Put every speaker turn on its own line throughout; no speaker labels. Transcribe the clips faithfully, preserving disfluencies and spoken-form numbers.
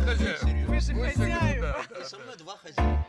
хозяева.
Вы же хозяева.
И со мной два хозяина.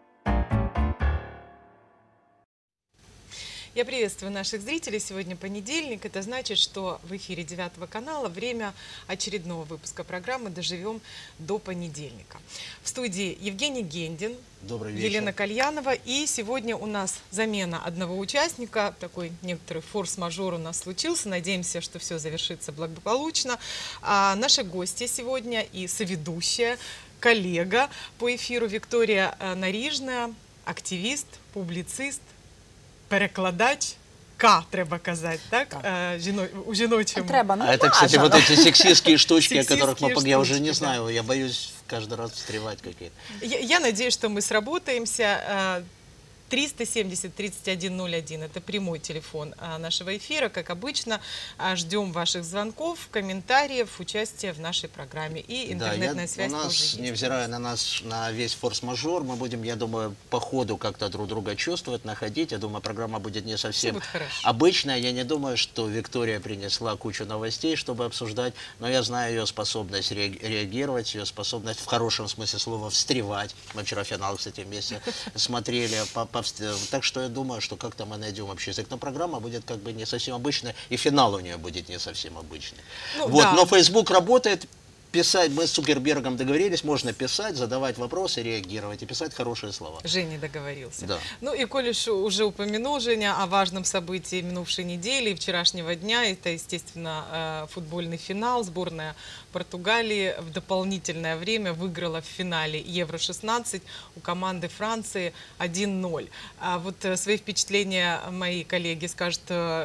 Я приветствую наших зрителей. Сегодня понедельник. Это значит, что в эфире девятого канала время очередного выпуска программы «Доживем до понедельника». В студии Евгений Гендин,
Добрый вечер.
Елена Кальянова. И сегодня у нас замена одного участника. Такой некоторый форс-мажор у нас случился. Надеемся, что все завершится благополучно. А наши гости сегодня и соведущая, коллега по эфиру Виктория Нарижная, активист, публицист, перекладач, К треба казать, так? так. Жіно... У жіночому.
Треба, ну,
а это, кстати, вот эти сексистские штучки, о
Сексистские
которых мы, я уже не
штучки,
знаю, я боюсь каждый раз встревать какие-то.
Я, я надеюсь, что мы сработаемся. триста семьдесят тридцать один ноль один – это прямой телефон нашего эфира. Как обычно, ждем ваших звонков, комментариев, участия в нашей программе. И интернетная
да, я,
связь
у нас,
тоже есть.
невзирая на нас, на весь форс-мажор, мы будем, я думаю, по ходу как-то друг друга чувствовать, находить. Я думаю, программа будет не совсем обычная. Я не думаю, что Виктория принесла кучу новостей, чтобы обсуждать, но я знаю ее способность реагировать, ее способность в хорошем смысле слова встревать. Мы вчера финал, кстати, вместе смотрели. Так что я думаю, что как-то мы найдем общий язык. Но программа будет как бы не совсем обычная, и финал у нее будет не совсем обычный. Ну, вот, да. Но Facebook работает. Писать, мы с Цукербергом договорились, можно писать, задавать вопросы, реагировать и писать хорошие слова.
Женя договорился.
Да.
Ну и коль уже упомянул, Женя, о важном событии минувшей недели и вчерашнего дня, это, естественно, футбольный финал. Сборная Португалии в дополнительное время выиграла в финале Евро шестнадцать у команды Франции один ноль. А вот свои впечатления мои коллеги скажут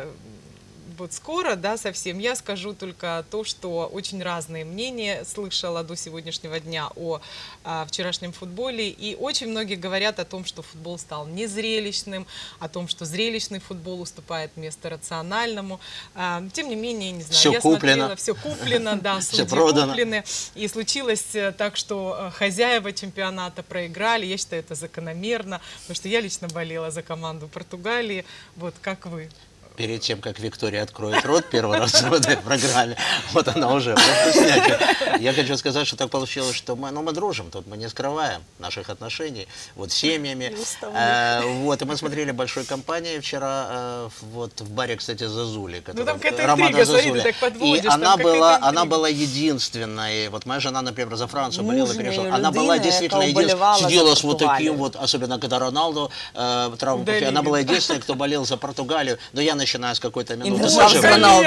вот скоро, да, совсем. Я скажу только то, что очень разные мнения слышала до сегодняшнего дня о, о вчерашнем футболе. И очень многие говорят о том, что футбол стал незрелищным, о том, что зрелищный футбол уступает место рациональному. А, тем не менее, не знаю,
все
я
куплено.
смотрела, все куплено, да, судьи куплены. И случилось так, что хозяева чемпионата проиграли. Я считаю, это закономерно, потому что я лично болела за команду Португалии. Вот как вы?
Перед тем, как Виктория откроет рот первый раз в этой программе, вот она уже снять. Я хочу сказать, что так получилось, что мы, ну, мы дружим, тут мы не скрываем наших отношений, вот, семьями. Э, вот, и мы смотрели большой компанией вчера, э, вот, в баре, кстати, Зазули.
Ну, там какая-то интрига, смотри, ты так подводишь.
И она была, она была единственной, вот моя жена, например, за Францию болела, перешла. Она была действительно единственной, сидела с вот таким вот, особенно когда Роналду э, травму, она была единственной, кто болел за Португалию, но я начиная с какой-то минуты позже.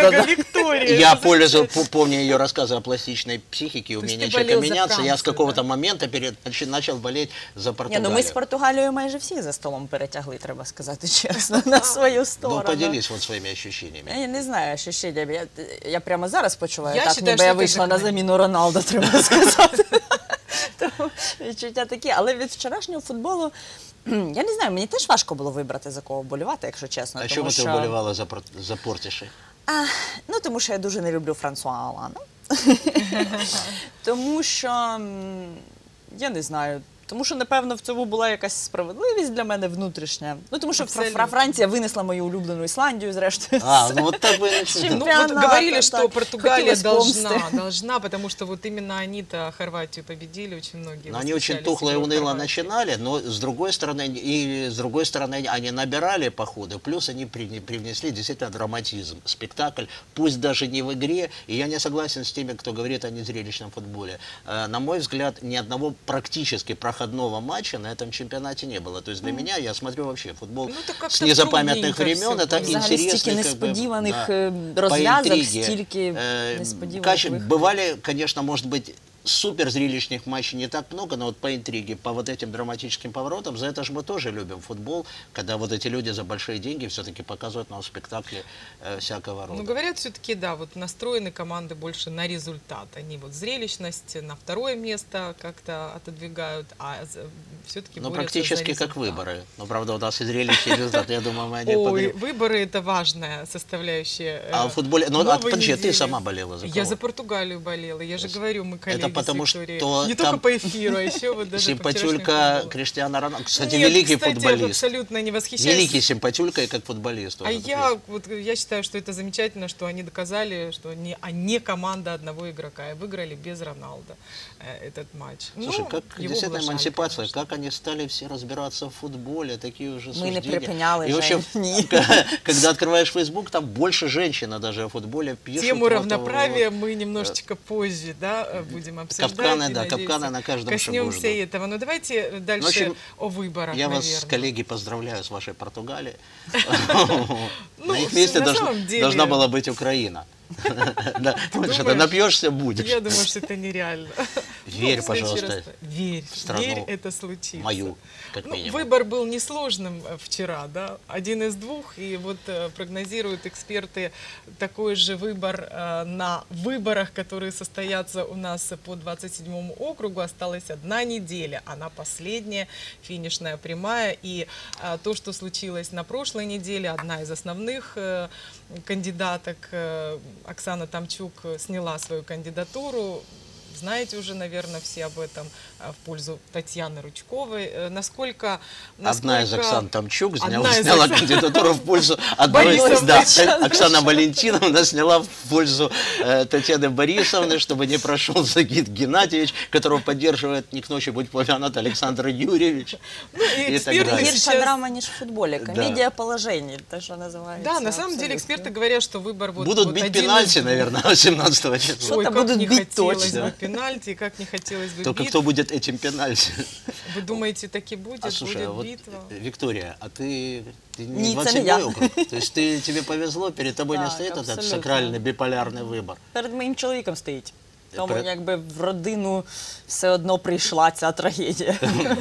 Я пользую, помню ее рассказы о пластичной психике, умение человека меняться. Я с какого-то момента перед, начал болеть за Португалию.
Ні, ну ми з Португалією майже всі за столом перетягли, треба сказати чесно, на свою сторону.
Ну, поделись вот своими ощущениями.
Я не знаю, ощущениями. Я, я прямо зараз почуваю, я так считаю, ніби я вийшла на заміну Роналду, треба сказати. Тому відчуття такі. Але від вчорашнього футболу, я не знаю, мені теж важко було вибрати, за кого вболівати, якщо чесно.
А чому ти вболівала за, за Портіші?
А, ну, тому що я дуже не люблю Франсуа Олана. Тому що, я не знаю, тому що, напевно, в цьому була якась справедливість для мене внутрішня. Ну, тому що Абсолютно. Франція винесла мою улюблену Ісландію, зрештою.
А, ну вот так бы
ну, вот говорили, что так. Португалия должна, должна, потому что вот именно они-то Хорватию победили, очень многие.
Но они очень тухло и уныло начинали, но с другой стороны, и с другой стороны, они набирали по ходу, плюс они привнесли действительно драматизм, спектакль, пусть даже не в игре, и я не согласен с теми, кто говорит о незрелищном футболе. На мой взгляд, ни одного практически проходного матча на этом чемпионате не было. То есть для mm. меня, я смотрю вообще футбол ну, с незапам'ятных времен, это интересно.
Стільки несподіваних розв'язок, стільки несподіваних.
Бывали, конечно, может быть, супер зрелищных матчей не так много, но вот по интриге, по вот этим драматическим поворотам, за это же мы тоже любим футбол, когда вот эти люди за большие деньги все-таки показывают нам спектакли э, всякого рода.
Ну, говорят, все-таки, да, вот настроены команды больше на результат. Они вот зрелищность на второе место как-то отодвигают, а все-таки
ну, практически как выборы. Но, правда, у нас и зрелище, и результат. Я думаю, мы они
Ой, выборы – это важная составляющая.
А в футболе… Ну, подожди, ты сама болела за кого?
Я за Португалию болела. Я же говорю, мы коллеги.
потому что
не только по эфиру, а еще вот даже
симпатюлька Криштиану Роналду. Кстати,
Нет,
великий
кстати,
футболист.
абсолютно не восхищаюсь.
Великий симпатюлька и как футболист.
А я, вот, я считаю, что это замечательно, что они доказали, что они, а не команда одного игрока, и выиграли без Роналда э, этот матч.
Слушай,
ну,
как действительно жаль, эмансипация, конечно. Как они стали все разбираться в футболе, такие уже
Мы
суждения.
не припиняли,
и вообще, когда открываешь Facebook, там больше женщин даже о футболе пишут.
Тему равноправия вот, мы немножечко позже, да, будем обсуждать.
Капканы, да, капканы на каждом
коснемся
шагу.
этого. Но давайте дальше общем, о выборах,
Я
наверное.
вас, коллеги, поздравляю с вашей Португалией. На их месте должна была быть Украина. Ты напьешься, будешь.
Я думаю, что это нереально.
Верь, пожалуйста,
верь,
в страну
верь, это случится.
Мою, как
ну,
минимум.
Выбор был несложным вчера, да, один из двух, и вот э, прогнозируют эксперты такой же выбор э, на выборах, которые состоятся у нас по двадцать седьмому округу. Осталась одна неделя, она последняя, финишная прямая, и э, то, что случилось на прошлой неделе, одна из основных э, кандидаток, э, Оксана Тамчук, сняла свою кандидатуру. Знаете уже, наверное, все об этом, в пользу Татьяны Ручковой. Насколько... насколько...
Одна из Оксан Тамчук сняла, сняла Оксан... кандидатуру в пользу одной из... Да, Оксана Валентиновна сняла в пользу э, Татьяны Борисовны, чтобы не прошел Загит Геннадьевич, которого поддерживает не к ночи будь помянут Александр Юрьевич.
Ну, и эксперты
сейчас... драма не в футболе, комедия да. положений, то, что называется.
Да, на самом деле эксперты говорят, что выбор... Вот,
будут
вот
бить пенальти, из... наверное, восемнадцатого числа.
Ой, будут бить точно. Пенальти, как не хотелось бы
Только
битв.
кто будет этим пенальти?
Вы думаете, таки будет?
А, слушай,
будет
а вот,
битва?
Виктория, а ты, ты не двадцать седьмой округ? То есть ты, тебе повезло, перед тобой
так,
не стоит
абсолютно.
Этот сакральний біполярний вибор?
Перед моїм чоловіком стоїть. Тому якби в родину все одно прийшла ця трагедія.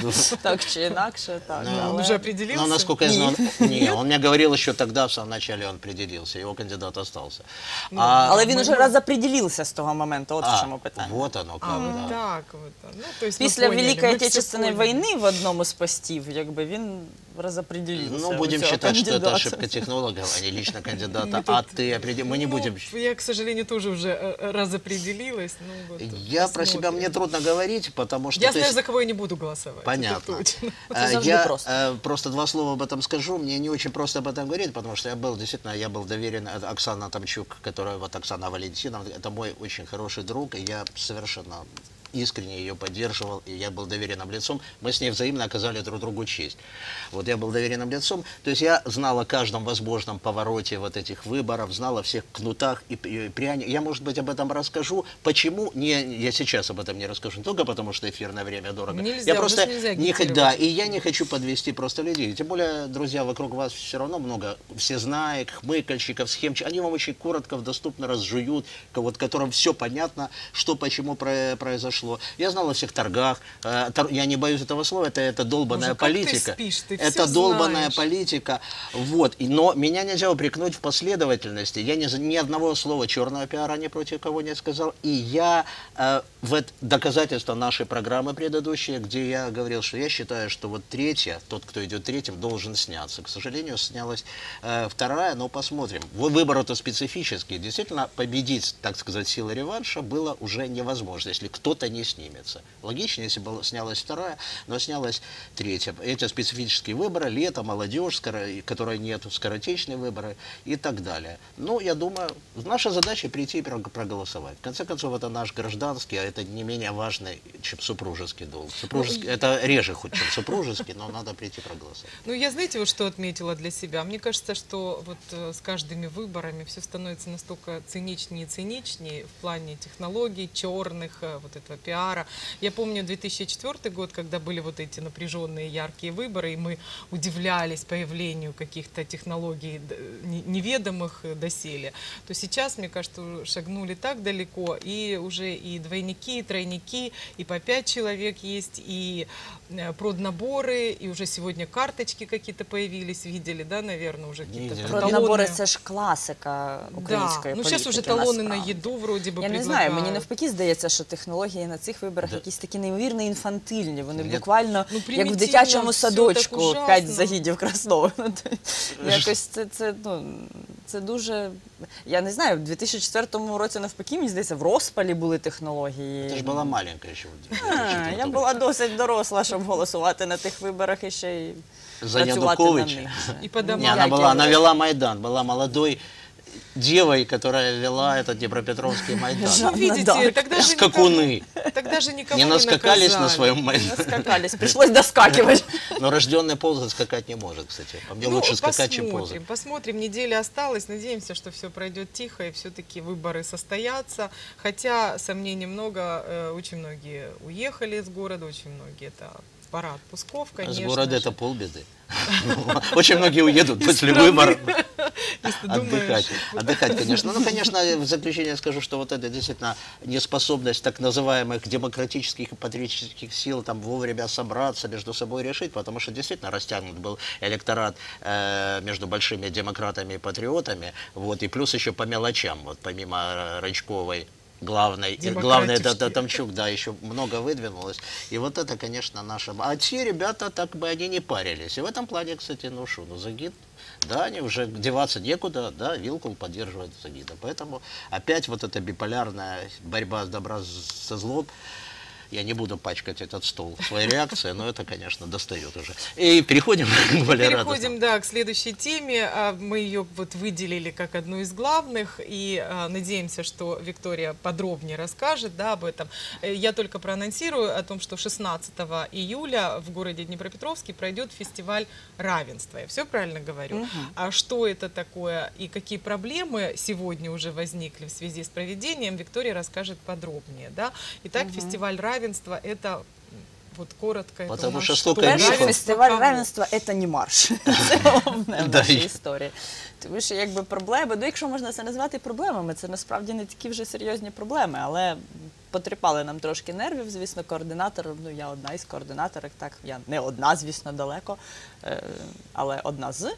Так чи инакше, так.
Он уже определился?
Ну, насколько я знаю, не, он мне говорил еще тогда, в самом начале он определился, его кандидат остался.
Але він уже разопределился з того моменту, от в чому питання.
Вот оно как, да.
Так, вот.
Після Великої Отечественної війни в одному з постів, якби він разопределился.
Ну, будем считать, что это ошибка технологов, а не лично кандидата, а ты определил. Мы не будем...
Я, к сожалению, тоже уже разопределилась. Ну, вот,
я
посмотрим.
Про себя мне трудно говорить, потому что...
Я знаю, есть... за кого я не буду голосовать.
Понятно.
Вот
я просто. Э, просто два слова об этом скажу. Мне не очень просто об этом говорить, потому что я был, действительно, я был доверен Оксана Тамчук, которая, вот Оксана Валентиновна, это мой очень хороший друг, и я совершенно... искренне ее поддерживал, и я был доверенным лицом. Мы с ней взаимно оказали друг другу честь. Вот я был доверенным лицом, то есть я знал о каждом возможном повороте вот этих выборов, знал о всех кнутах и, и пряниках. Я, может быть, об этом расскажу. Почему? Не, я сейчас об этом не расскажу, не только потому, что эфирное время дорого.
Нельзя,
я просто не хочу, да, и я не
просто.
хочу подвести просто людей. Тем более, друзья, вокруг вас все равно много всезнаек, хмыкальщиков, схемчиков. Они вам очень коротко, доступно разжуют, вот, которым все понятно, что, почему произошло. Я знал о всех торгах, я не боюсь этого слова, это, это долбанная
Боже,
политика.
Ты спишь, ты
это долбанная знаешь. политика. Вот. Но меня нельзя упрекнуть в последовательности. Я ни, ни одного слова черного пиара ни против кого не сказал. И я э, в это доказательство нашей программы предыдущей, где я говорил, что я считаю, что вот третья, тот, кто идет третьим, должен сняться. К сожалению, снялась э, вторая, но посмотрим. Выбор-то специфический. Действительно, победить, так сказать, силой реванша было уже невозможно, если кто-то не снимется. Логичнее, если бы снялась вторая, но снялась третья. Эти специфические выборы, лето, молодежь, которой нет, скоротечные выборы и так далее. Ну, я думаю, наша задача прийти и проголосовать. В конце концов, это наш гражданский, а это не менее важный, чем супружеский долг. Супружеский, ну, это реже хоть, чем супружеский, но надо прийти проголосовать.
Ну, я, знаете, вот что отметила для себя? Мне кажется, что вот с каждыми выборами все становится настолько циничнее и циничнее в плане технологий, черных, вот этого пиара. Я помню две тысячи четвёртый год, когда были вот эти напряженные яркие выборы, и мы удивлялись появлению каких-то технологий неведомых доселе. То сейчас, мне кажется, шагнули так далеко, и уже и двойники, и тройники, и по пять человек есть, и проднаборы, и уже сегодня карточки какие-то появились, видели, да, наверное, уже какие-то
проднабори, це ж класика української
да.
політики.
Ну, зараз уже талони на їду, вроді би,
я не знаю, мені навпаки здається, що технології на цих виборах да. якісь такі неймовірно інфантильні, вони Нет. буквально, ну, як в дитячому садочку, п'ять загідів Краснова. Якось це, це, ну... це дуже, я не знаю, в дві тисячі четвертому році навпаки, мені здається, в розпалі були технології.
Ти ж була маленька ще.
А, я була досить доросла, щоб голосувати на тих виборах і ще й
за
працювати на
Януковича.
них.
И по домам.
Не, она, была, она вела Майдан, была молодой девой, которая вела этот Днепропетровский Майдан.
Ну, видите, тогда же,
Скакуны.
никого, тогда же никого
Не
не
наскакались на
наказали.
своем
Не
Майдане.
наскакались, пришлось доскакивать.
Но рожденный ползать скакать не может, кстати. По мне
Ну,
лучше скакать, чем ползать.
посмотрим, посмотрим, неделя осталась, надеемся, что все пройдет тихо и все-таки выборы состоятся, хотя сомнений много, э, очень многие уехали из города, очень многие это пора отпусков, конечно.
С города
же.
это полбеды. Очень многие уедут после выборов отдыхать. Отдыхать, конечно. Ну, конечно, в заключение скажу, что вот это действительно неспособность так называемых демократических и патриотических сил там вовремя собраться, между собой решить, потому что действительно растянут был электорат э, между большими демократами и патриотами, вот, и плюс еще по мелочам, вот, помимо Рычковой, главной, главное, да, да, Томчук, да, еще много выдвинулось. И вот это, конечно, наша... А те ребята, так бы, они не парились. И в этом плане, кстати, ну что, ну, Загид, да, они уже деваться некуда, да, Вилкул поддерживает Загида. Поэтому опять вот эта биполярная борьба с добра со злом. Я не буду пачкать этот стол своей реакцией, но это, конечно, достает уже. И переходим к более
Переходим, да, к следующей теме. Мы ее вот выделили как одну из главных и надеемся, что Виктория подробнее расскажет, да, об этом. Я только проанонсирую о том, что шестнадцатого июля в городе Днепропетровске пройдет фестиваль равенства. Я все правильно говорю? Угу. А что это такое и какие проблемы сегодня уже возникли в связи с проведением, Виктория расскажет подробнее, да. Итак, угу. фестиваль равенства. Это вот коротко.
Потому
это
что столько
Перший фестиваль равенства – це не марш. Це головне в нашій історії. Тому що якби проблеми, ну якщо можна це назвати проблемами, це насправді не такі вже серйозні проблеми, але потріпали нам трошки нервів, звісно, координатором, ну я одна із координаторок, так, я не одна, звісно, далеко, але одна з.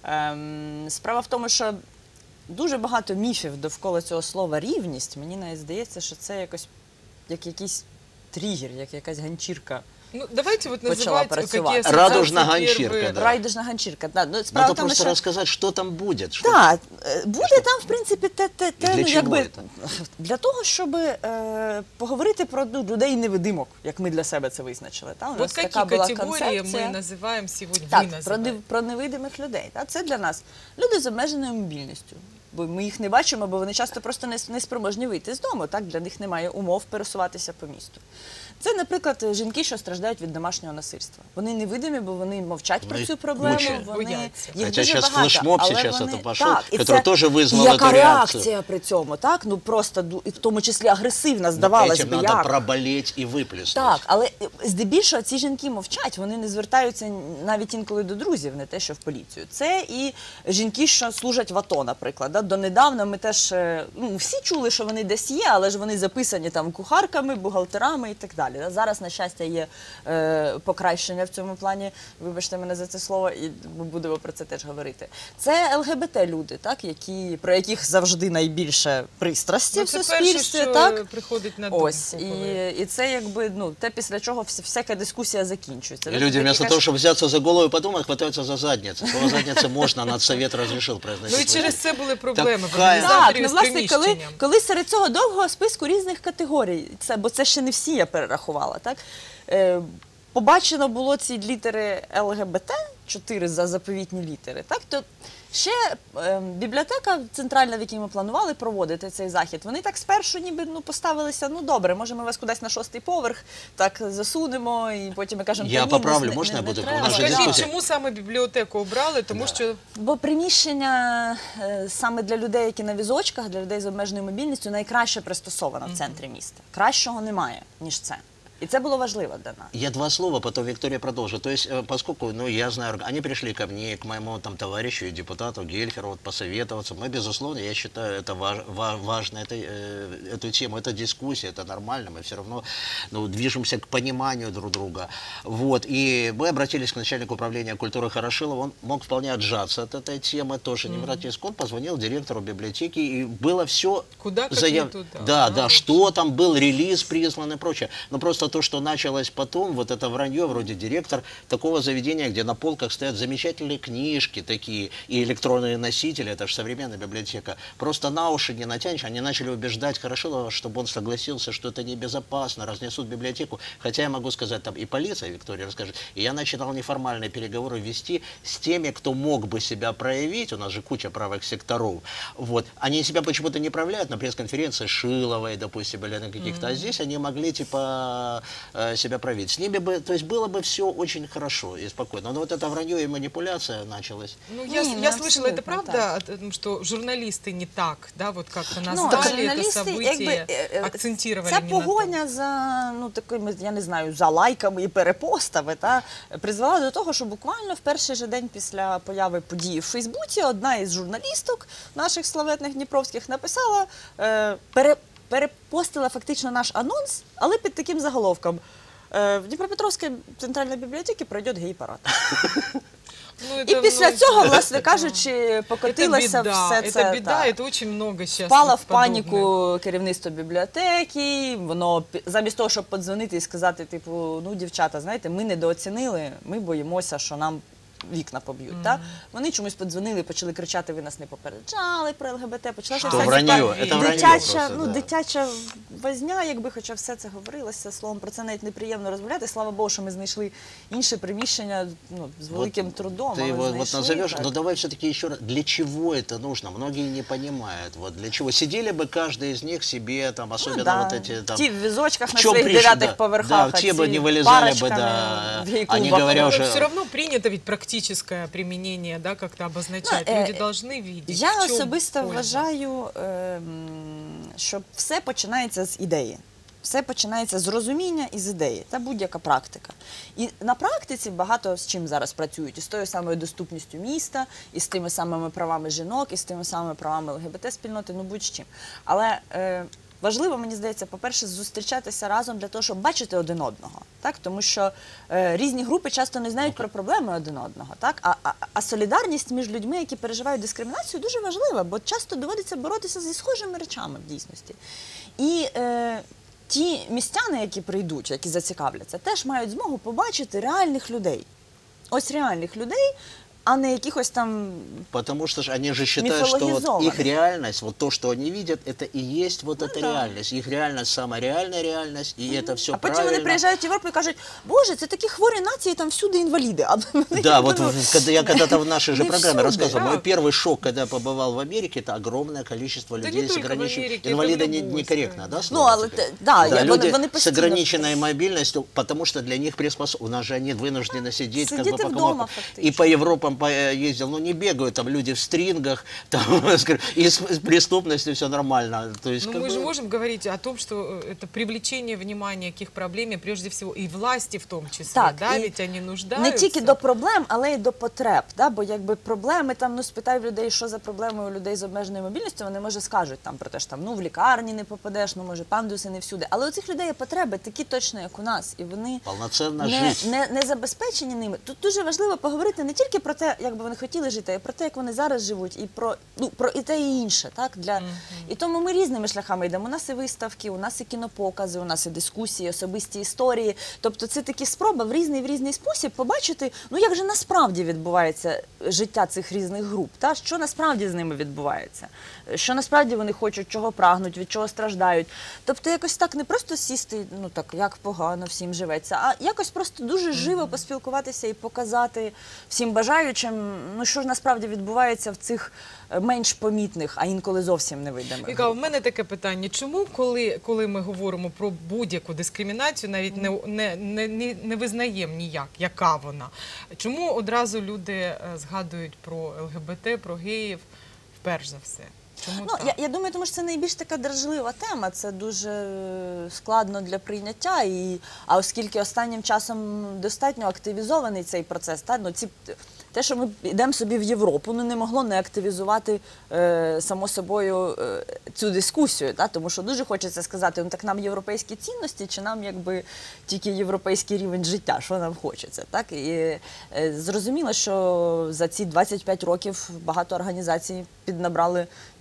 Справа в тому, що дуже багато міфів довкола цього слова «рівність», мені навіть здається, що це якось як якийсь триггер, як якась ганчірка.
Ну, давайте вот называть, какие
Радужная ганчірка, да.
Радужна ганчірка, да. Ну,
справа Надо просто що... розказати, що там буде.
Так, да, буде що... там, в принципі, те, те, те ну, якби, для того, щоб е, поговорити про ну, людей-невидимок, як ми для себе це визначили. Та? У
нас вот така була категорії ми називаємо сьогодні,
так,
ви
про, про невидимих людей. Та? Це для нас люди з обмеженою мобільністю. Бо ми їх не бачимо, бо вони часто просто не, не спроможні вийти з дому, так? Для них немає умов пересуватися по місту. Це, наприклад, жінки, що страждають від домашнього насильства. Вони невидимі, бо вони мовчать про цю проблему,
куча.
Вони, їх
Хотя
дуже багато,
флешмоб
але
сейчас
вони...
это пошел,
так,
который тоже вызвал
яка
эту реакцию.
реакція при цьому, так? Ну просто, і в тому числі агресивна, здавалось би, як.
Этим надо проболеть і виплеснути.
Так, але здебільшого ці жінки мовчать, вони не звертаються навіть інколи до друзів, не те, що в поліцію. Це і жінки, що служать в АТО, наприклад. Да? Донедавна ми теж, ну, всі чули, що вони десь є, але ж вони записані там кухарками, бухгалтерами і так далі. Да? Зараз, на щастя, є е, покращення в цьому плані, вибачте мене за це слово, і ми будемо про це теж говорити. Це ЛГБТ-люди, так, які, про яких завжди найбільше пристрасті
ну,
в суспільстві.
Перше,
так?
Приходить на думку.
Ось, і, і це якби, ну, те, після чого вся, всяка дискусія закінчується.
І люди вместо того, щоб взятися за голову і подумати, хватаються за задницю. Слово задниця можна, Нацсовет розрішив произносити.
Ну і через це були проблеми.
Така...
Так, ну, власне, коли, коли серед цього довгого списку різних категорій, це, бо це ще не всі я перерахувала, так? Е, побачено було ці літери ЛГБТ, чотири за заповітні літери, так? То ще е, бібліотека центральна, в якій ми планували проводити цей захід, вони так спершу ніби ну, поставилися, ну добре, може ми вас кудись на шостий поверх так засунемо, і потім ми кажемо,
я
ні,
поправлю,
не,
можна
не,
я буду?
А скажіть, чому саме бібліотеку обрали? Тому да. що...
Бо приміщення е, саме для людей, які на візочках, для людей з обмеженою мобільністю, найкраще пристосовано mm-hmm. в центрі міста. Кращого немає, ніж це. И это было важливо для нас.
Я два слова, потом Виктория продолжит. То есть, поскольку, ну, я знаю, они пришли ко мне, к моему там товарищу и депутату Гельферу, вот, посоветоваться. Мы, безусловно, я считаю, это важ, важно, это, э, эту тему, это дискуссия, это нормально, мы все равно, ну, движемся к пониманию друг друга. Вот, и мы обратились к начальнику управления культуры Хорошилову, он мог вполне отжаться от этой темы, тоже mm-hmm. не брать риск. Он позвонил директору библиотеки, и было все...
Куда как
заяв...
туда.
Да,
а,
да, что там был, релиз прислан и прочее. Но просто то, что началось потом, вот это вранье, вроде директор такого заведения, где на полках стоят замечательные книжки такие и электронные носители, это же современная библиотека, просто на уши не натянешь, они начали убеждать, хорошо, чтобы он согласился, что это небезопасно, разнесут библиотеку, хотя я могу сказать, там и полиция, Виктория расскажет, и я начинал неформальные переговоры вести с теми, кто мог бы себя проявить, у нас же куча правых секторов, вот, они себя почему-то не проявляют, на пресс-конференции Шиловой, допустим, или на каких-то, mm-hmm. а здесь они могли, типа, себя проявить. С ними бы, то есть было бы все очень хорошо и спокойно, но вот это вранье и манипуляция началась.
Ну, я, не, я слышала, это правда, так. Что журналисты не так, да, вот как-то назвали ну, это событие, якби, акцентировали
ця погоня за, ну, такими, я не знаю, за лайками і перепостами, та, призвела до того, що буквально в перший же день після появи події в Фейсбуці одна із журналісток наших славетних дніпровських написала, е, пере, перепостила фактично наш анонс, але під таким заголовком. Е, в Дніпропетровській центральній бібліотеці пройде гей-парад. Ну, і після ну, цього, власне кажучи, покотилося все це.
Це біда, і дуже багато зараз.
Впала в паніку керівництво бібліотеки, воно замість того, щоб подзвонити і сказати, типу, ну, дівчата, знаєте, ми недооцінили, ми боїмося, що нам вікна поб'ють. Mm. Так? Вони чомусь подзвонили, почали кричати, ви нас не попереджали про ЛГБТ, почалася вся
враньо,
дитяча, ну, да. дитяча возня, якби, хоча все це говорилося, словом, про це навіть неприємно розмовляти. Слава Богу, що ми знайшли інше приміщення, ну, з великим вот трудом.
Ты его вот назовешь, но давай все-таки еще раз, для чего это нужно? Многие не понимают, вот для чего. Сидели бы каждый из них себе, там, особенно ну, да. вот эти, там...
Ті в візочках на своїх дев'ятих да, поверхах,
да, ті бы не вылезали бы, да, они говоря уже...
Все равно принято ведь практически практическое применение, да, как-то обозначать. Ну, Люди э, должны видеть.
Я особисто вважаю, е, що все починається з ідеї. Все починається з розуміння і з ідеї. Це будь-яка практика. І на практиці багато з чим зараз працюють. І з тою самою доступністю міста, і з тими самими правами жінок, і з тими самими правами ЛГБТ-спільноти, ну будь з чим. Але... Е, важливо, мені здається, по-перше, зустрічатися разом для того, щоб бачити один одного. Так? Тому що е, різні групи часто не знають про проблеми один одного. Так? А, а, а солідарність між людьми, які переживають дискримінацію, дуже важлива, бо часто доводиться боротися зі схожими речами в дійсності. І е, ті містяни, які прийдуть, які зацікавляться, теж мають змогу побачити реальних людей. Ось реальних людей, а не якихось там
Потому что же они же считают, что вот их реальность, вот то, что они видят, это и есть вот ну, эта да. реальность. Их реальность самая реальная реальность, и mm-hmm. это все
а
правильно.
А потім вони приїжджають в Європу і кажуть, боже, це такі хворі нації, там всюди інваліди. А
да, вот когда я когда-то в нашей же программе рассказывал, мой первый шок, когда я побывал в Америке, это огромное количество людей с ограниченной... Инвалиды некорректно, да, слово?
Да,
люди с ограниченной мобильностью, потому что для них приспособлено. У нас же они вынуждены сидеть как бы по кому-то. И по Европам ездил, ну не бегают там люди в стрингах, там, и с, с преступностью все нормально. То есть,
Но мы бы... же можем говорить о том, что это привлечение внимания к их проблеме, прежде всего, и власти в том числе, так, да, ведь они нуждаются.
Не тільки до проблем, але й до потреб, да, бо якби проблеми, там, ну спитай в людей, що за проблеми у людей з обмеженою мобільністю, вони, може, скажуть там про те, що там, ну в лікарні не попадеш, ну може пандуси не всюди, але у цих людей є потреби такі точно, як у нас, і вони не, не, не забезпечені ними. Тут дуже важливо поговорити не тільки про те, як би вони хотіли жити, а про те, як вони зараз живуть, і про, ну, про і те, і інше. Так? Для... Mm-hmm. І тому ми різними шляхами йдемо. У нас і виставки, у нас і кінопокази, у нас і дискусії, особисті історії. Тобто це такі спроби в різний, в різний спосіб побачити, ну як же насправді відбувається життя цих різних груп, та? Що насправді з ними відбувається, що насправді вони хочуть, чого прагнуть, від чого страждають. Тобто якось так не просто сісти, ну так, як погано всім живеться, а якось просто дуже живо поспілкуватися і показати всім бажаючим, ну що ж насправді відбувається в цих менш помітних, а інколи зовсім невидимих.
Віка, у мене таке питання. Чому, коли, коли ми говоримо про будь-яку дискримінацію, навіть не, не, не, не визнаємо ніяк, яка вона, чому одразу люди згадують про ЛГБТ, про геїв, вперш за все? Чому
ну, я, я думаю, тому що це найбільш така дражлива тема, це дуже складно для прийняття, і, а оскільки останнім часом достатньо активізований цей процес, та, ну, ці, те, що ми йдемо собі в Європу, ну, не могло не активізувати е, само собою е, цю дискусію, та, тому що дуже хочеться сказати, ну так нам європейські цінності, чи нам якби тільки європейський рівень життя, що нам хочеться. Так? І е, зрозуміло, що за ці двадцять п'ять років багато організацій піднабрали і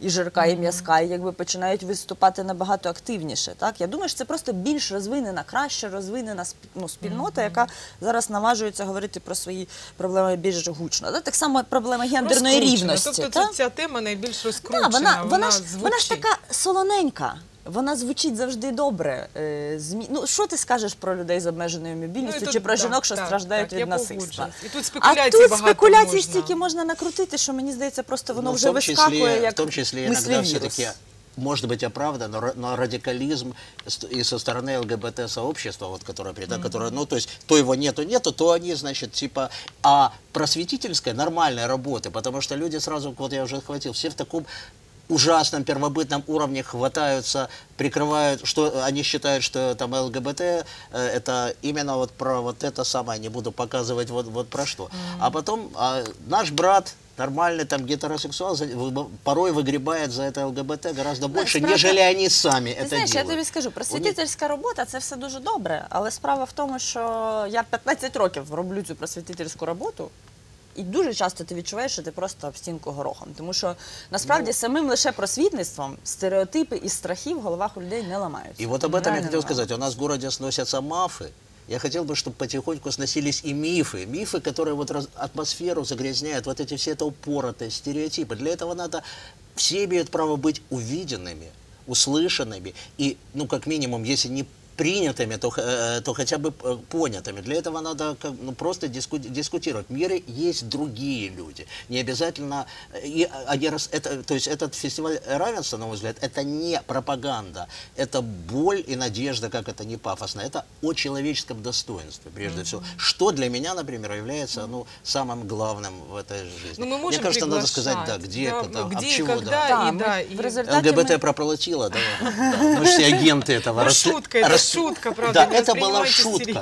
і жирка, і м'язка, і якби починають виступати набагато активніше. Так? Я думаю, що це просто більш розвинена, краще розвинена ну, спільнота, яка зараз наважується говорити про свої проблеми більш гучно. Так, так само проблема гендерної рівності.
Тобто
так?
ця тема найбільш розкручена,
да, вона,
вона,
вона,
звучить.
Вона ж така солоненька. Вона звучить завжди добре. Змі... Ну, що ти скажеш про людей з обмеженою мобільністю, ну, тут, чи про
да,
жінок, що
так,
страждають
так,
від насильства?
І тут спекуляцій
а тут
багато
спекуляцій
можна.
стільки можна накрутити, що мені здається, просто воно
ну,
вже вискакує, як
в тому числі, іноді все-таки может быть оправдан, но, но радикализм и со стороны ЛГБТ-сообщества, вот, которое, да, mm-hmm. которое, ну, то есть, то его нету, нету, то они, значит, типа, а просветительская, нормальная работа, потому что люди сразу, вот я уже хватил, все в таком ужасном первобытном уровне хватаются, прикрывают, что они считают, что там ЛГБТ э, это именно вот про вот это самое, не буду показывать вот, вот про что. Mm-hmm. А потом а, наш брат, нормальный там гетеросексуал, порой выгребает за это ЛГБТ гораздо больше,
справа...
нежели они самі це
знаєш,
ділають.
Я тобі скажу, просвітительська робота – це все дуже добре, але справа в тому, що я п'ятнадцять років роблю цю просвітительську роботу, і дуже часто ти відчуваєш, що ти просто об стінку горохом. Тому що, насправді, ну, самим лише просвітництвом стереотипи і страхи в головах у людей не ламаються.
И вот об этом я хотел сказать. У нас в городе сносятся мафы. Я хотел бы, чтобы потихоньку сносились и мифы. Мифы, которые вот раз, атмосферу загрязняют, вот эти все это упоротые стереотипы. Для этого надо... Все имеют право быть увиденными, услышанными и, ну, как минимум, если не принятыми, то, то хотя бы понятыми. Для этого надо как, ну, просто диску, дискутировать. В мире есть другие люди. Не обязательно... И, это, то есть этот фестиваль равенства, на мой взгляд, это не пропаганда. Это боль и надежда, как это не пафосно. Это о человеческом достоинстве, прежде mm-hmm. всего. Что для меня, например, является ну, самым главным в этой жизни.
Но мы можем
Мне кажется,
надо
сказать, да, где,
да,
когда,
где
от чего,
когда,
да.
И, да, и...
ЛГБТ мы... проплатила, да. Мы все агенты этого.
Ну, шутка, это шутка, правда.
Да, это была шутка.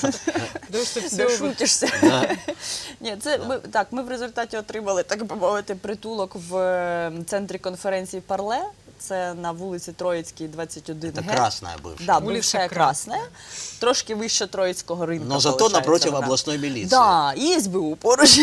Де шутишся. Ні, це ми так, ми в результаті отримали, так би мовити, притулок в центрі конференції Парле. Це на вулиці Троїцькій, двадцять один Г.
Це Красная бывшая.
Да, бывшая Красная. Трошки вище Троїцького ринку.
Но зато напротив обласної міліції.
Так, і ес бе у поруч.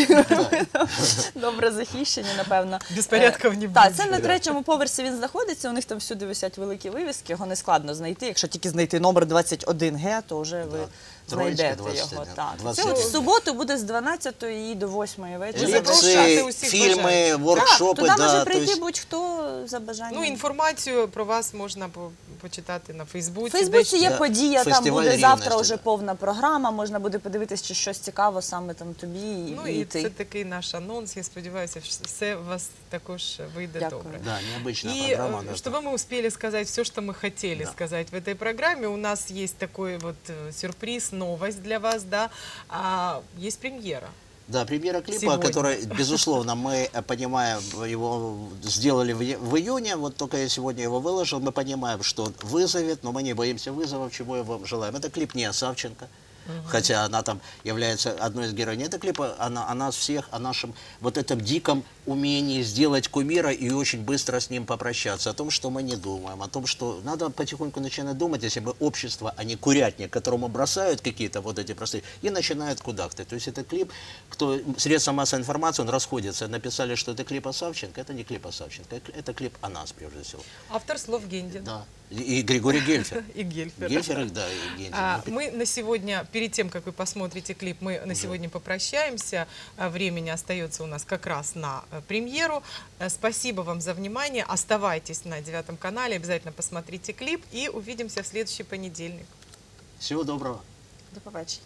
Добре захищені, напевно.
Безпорядків не буде.
Так, це на третьому поверсі він знаходиться, у них там всюди висять великі вивіски, його не складно знайти. Якщо тільки знайти номер двадцять один Г, то вже ви знайдете його. Це в суботу буде з дванадцятої до восьмої вечора.
Лекції, фільми, воркшопи.
Туди може прийти будь-хто за бажанням.
Ну, інформацію про вас можна почитати на Фейсбуці.
В Фейсбуці є подія, там буде завтра вже повна програма, можна буде подивитися, чи щось цікаво саме там тобі і
Ну, і це такий наш анонс, я сподіваюся, що все у вас також вийде добре.
Да, необычная
и
программа.
чтобы мы успели сказать все, что мы хотели да. сказать в этой программе, у нас есть такой вот сюрприз, новость для вас, да, а, есть премьера.
Да, премьера клипа, Сегодня. который, безусловно, мы понимаем, его сделали в, в июне, вот только я сегодня его выложил, мы понимаем, что он вызовет, но мы не боимся вызовов, чего я вам желаем. Это клип не о Савченко. Угу. Хотя она там является одной из героинь этого клипа, она, о нас всех, о нашем вот этом диком умении сделать кумира и очень быстро с ним попрощаться. О том, что мы не думаем, о том, что надо потихоньку начинать думать, если мы общество, а не курятник, которому бросают какие-то вот эти простые, и начинают кудахтать. То есть это клип, кто, средства массовой информации, он расходится. Написали, что это клип о Савченко, это не клип о Савченко, это клип о нас, прежде всего.
Автор слов Гендин.
Да. И Григорий Гельфер.
И Гельфер.
Гельфер, да, и Гендин.
А, мы на сегодня, перед тем, как вы посмотрите клип, мы на сегодня попрощаемся. Времени остается у нас как раз на премьеру. Спасибо вам за внимание. Оставайтесь на девятом канале, обязательно посмотрите клип и увидимся в следующий понедельник.
Всего доброго.
До побачення.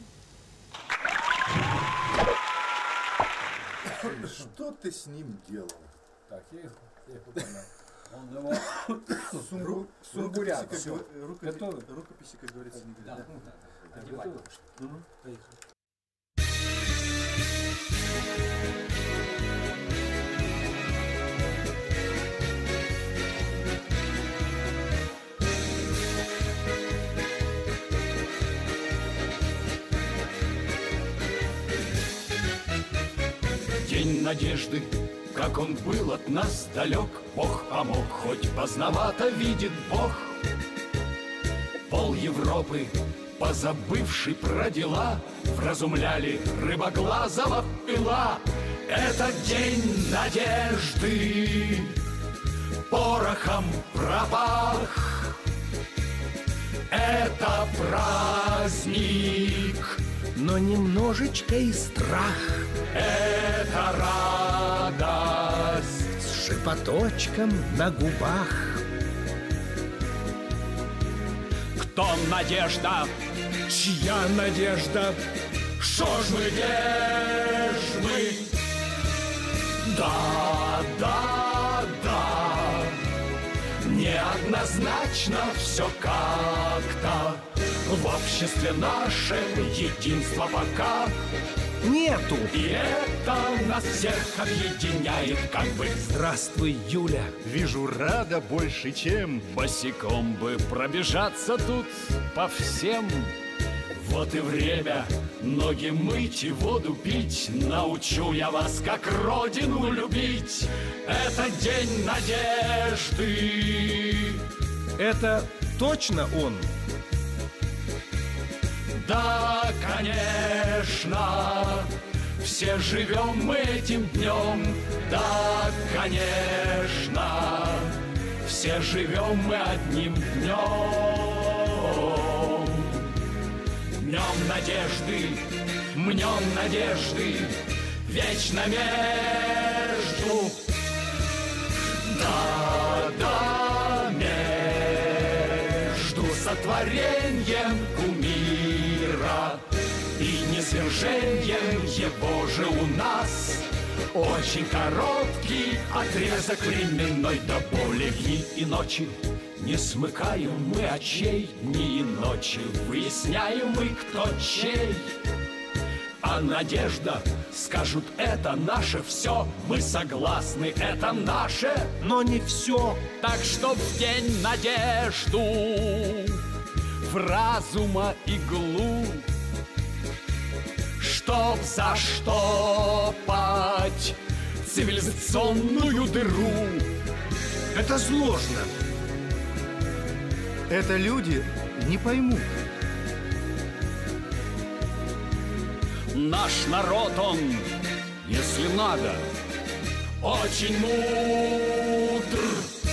Что ты с ним делал? Так, я их, я их выполнял. Он его Сумбу, сумбуряк. Готовы? Рукописи, как говорится, не говорят. Да, да, да. Готовы? Поехали.
День надежды, как он был от нас далек, Бог помог, хоть поздновато видит Бог. Пол Европы, позабывший про дела, вразумляли рыбоглазого пила. Это день надежды, порохом пропах. Это праздник,
но немножечко и страх.
Это радость
с шепоточком на губах.
Кто надежда?
Чья надежда?
Шо ж мы, где ж мы? Да, да, да, неоднозначно все как-то. В обществе нашем единства пока
нету.
И это нас всех объединяет как бы.
Здравствуй, Юля.
Вижу, рада больше, чем
босиком бы пробежаться тут по всем. Вот и время ноги мыть и воду пить. Научу я вас, как родину любить. Это день надежды.
Это точно он?
Да, конечно, все живем мы этим днем. Да, конечно, все живем мы одним днем. Днем надежды, мнем надежды, вечно между. Да, да, между сотворением кумира и низвержением его же у нас очень короткий отрезок временной до боли дни и ночи. Не смыкаем мы очей дни и ночи, выясняем мы, кто чей. А надежда, скажут, это наше все. Мы согласны, это наше,
но не все.
Так что в день надежду, в разума иглу, чтоб заштопать цивилизационную дыру.
Это сложно.
Это люди не поймут.
Наш народ, он, если надо, очень мудр.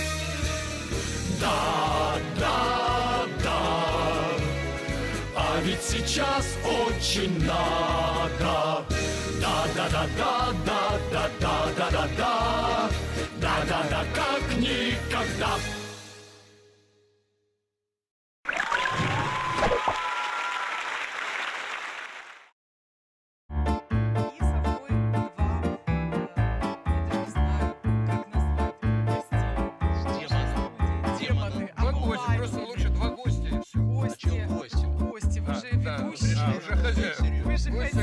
Да, да, да. А ведь сейчас очень надо. Да, да, да, да, да, да, да, да, да, да. Да, да, да, как никогда.
Вы же